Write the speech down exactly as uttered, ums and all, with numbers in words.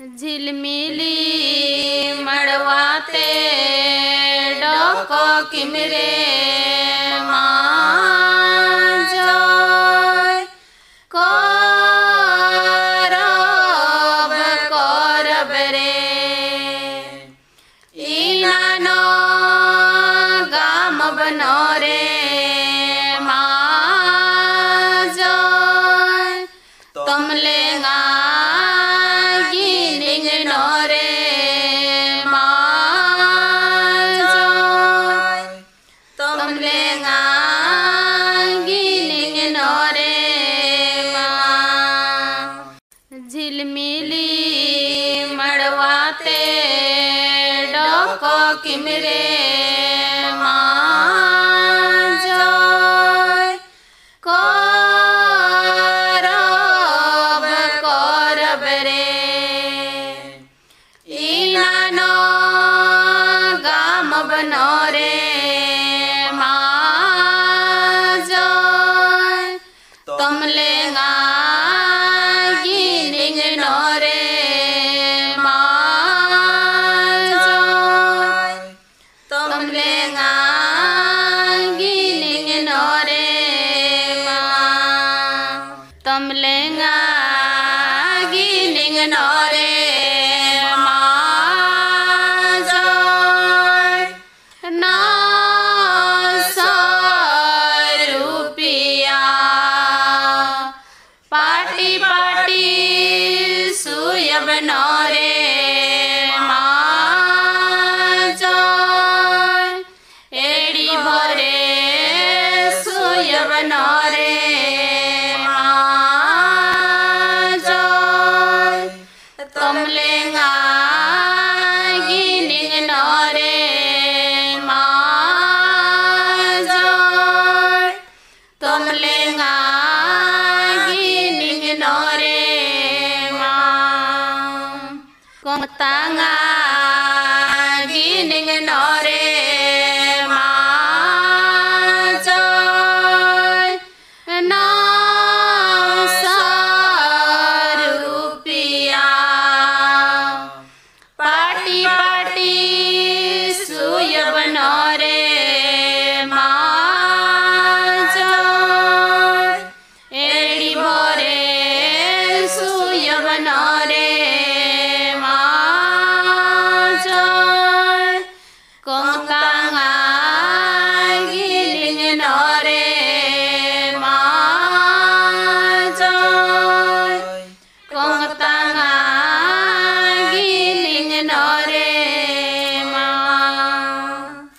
झिलमिली मड़वाते डोको किमरे मांजोय करब करब रे इनानो गाम बनो रे मांजोय तुमले झिलमिली मड़वाते डोको किमरे मांजोय करब करब रे इनानो गाम बनो रे मांजोय तुमले तमलेंगा गिनिंग नोरे मांजोय नौ सौ रुपया पाटी पाटी सुयब नोरे मांजोय एड़ी भरे सुयब नोरे तमलेंगा गिनिंग नोरे मांजोय तमलेंगा गिनिंग नोरे मां कोमतांगा गिनिंग नोरे